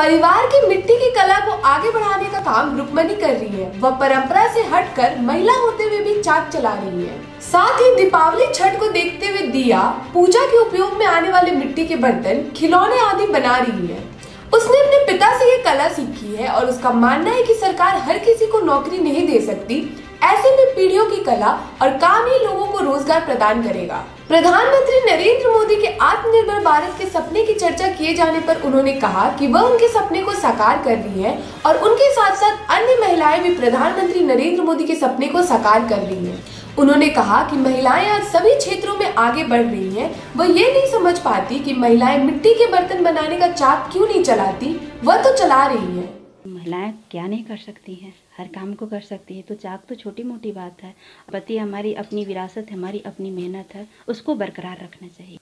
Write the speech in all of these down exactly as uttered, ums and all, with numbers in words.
परिवार की मिट्टी की कला को आगे बढ़ाने का काम रुक्मणी कर रही है। वह परंपरा से हटकर महिला होते हुए भी चाक चला रही है। साथ ही दीपावली छठ को देखते हुए दिया, पूजा के उपयोग में आने वाले मिट्टी के बर्तन, खिलौने आदि बना रही है। उसने अपने पिता से ये कला सीखी है और उसका मानना है कि सरकार हर किसी को नौकरी नहीं दे सकती। ऐसे में पीढ़ियों की कला और काम ही लोगों को रोजगार प्रदान करेगा। प्रधानमंत्री नरेंद्र मोदी के आत्मनिर्भर भारत के सपने की चर्चा किए जाने पर उन्होंने कहा कि वह उनके सपने को साकार कर रही है और उनके साथ साथ अन्य महिलाएं भी प्रधानमंत्री नरेंद्र मोदी के सपने को साकार कर रही हैं। उन्होंने कहा कि महिलाएं आज सभी क्षेत्रों में आगे बढ़ रही हैं। वह ये नहीं समझ पाती कि महिलाएं मिट्टी के बर्तन बनाने का चाक क्यों नहीं चलाती, वह तो चला रही है। महिलाएं क्या नहीं कर सकती हैं, हर काम को कर सकती है। तो चाक तो छोटी मोटी बात है। पति हमारी अपनी विरासत है, हमारी अपनी मेहनत है, उसको बरकरार रखना चाहिए।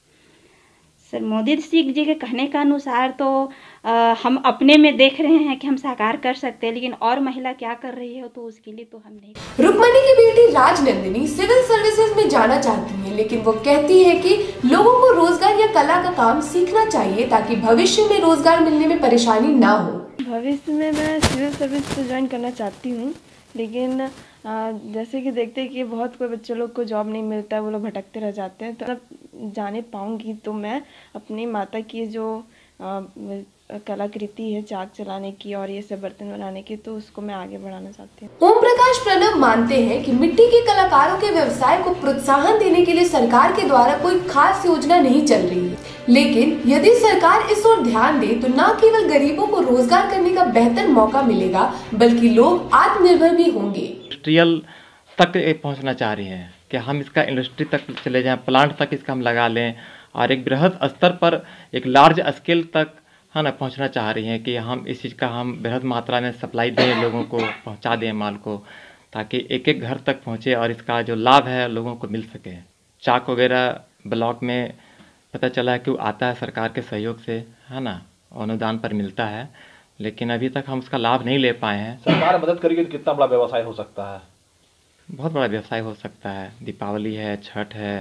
सर मोदी जी के कहने का अनुसार तो आ, हम अपने में देख रहे हैं कि हम साकार कर सकते हैं, लेकिन और महिला क्या कर रही है तो उसके लिए तो हम नहीं। रुक्मणी की बेटी राजनंदिनी सिविल सर्विसेज में जाना चाहती है, लेकिन वो कहती है कि लोगों को रोजगार या कला का काम सीखना चाहिए ताकि भविष्य में रोजगार मिलने में परेशानी ना हो। भविष्य में मैं सिविल सर्विस से ज्वाइन करना चाहती हूँ, लेकिन आ, जैसे कि देखते हैं कि बहुत कोई बच्चे लोग को जॉब नहीं मिलता है, वो लोग भटकते रह जाते हैं। तो जब जाने पाऊँगी तो मैं अपनी माता की जो आ, कलाकृति है चाक चलाने की और ये सब बर्तन बनाने की, तो उसको मैं आगे बढ़ाना चाहती हूँ। ओम प्रकाश प्रणव मानते हैं कि मिट्टी के कलाकारों के व्यवसाय को प्रोत्साहन देने के लिए सरकार के द्वारा कोई खास योजना नहीं चल रही है, लेकिन यदि सरकार इस ओर ध्यान दे तो न केवल गरीबों को रोजगार करने का बेहतर मौका मिलेगा, बल्कि लोग आत्मनिर्भर भी होंगे। इंडस्ट्रियल तक पहुँचना चाह रही है कि हम इसका इंडस्ट्री तक चले जाएं, प्लांट तक इसका हम लगा लें और एक बृहद स्तर पर एक लार्ज स्केल तक है ना पहुंचना चाह रही हैं कि हम इस चीज़ का हम बृहद मात्रा में सप्लाई दें, लोगों को पहुंचा दें माल को, ताकि एक एक घर तक पहुंचे और इसका जो लाभ है लोगों को मिल सके। चाक वगैरह ब्लॉक में पता चला है कि वो आता है सरकार के सहयोग से, है ना, अनुदान पर मिलता है, लेकिन अभी तक हम उसका लाभ नहीं ले पाए हैं। सरकार मदद करेगी तो कितना बड़ा व्यवसाय हो सकता है? बहुत बड़ा व्यवसाय हो सकता है। दीपावली है, छठ है।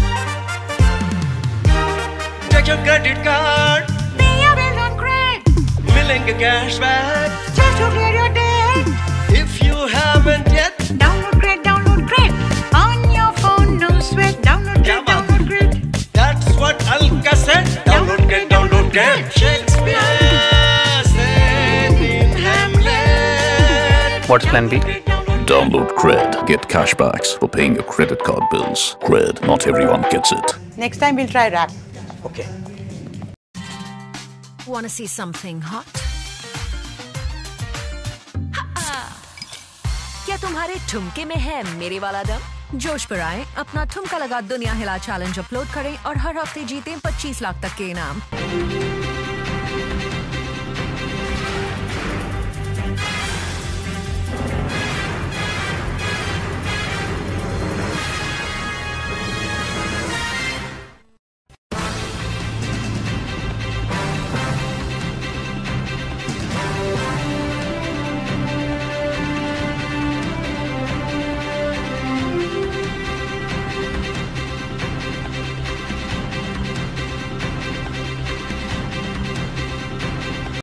Milinga cashback. Just to clear your debt. If you haven't yet, download Grid, download Grid on your phone. No sweat. Download Grid, download Grid. That's what Alka said. Download Grid, download Grid. Shakespeare said in Hamlet. What's plan B? Download Grid. Get cashbacks for paying your credit card bills. Grid. Not everyone gets it. Next time we'll try rap. Okay. Want to see something hot? क्या तुम्हारे ठुमके में है मेरे वाला दम? जोश पर आए, अपना ठुमका लगा दुनिया हिला चैलेंज अपलोड करें और हर हफ्ते जीतें पच्चीस लाख तक के इनाम।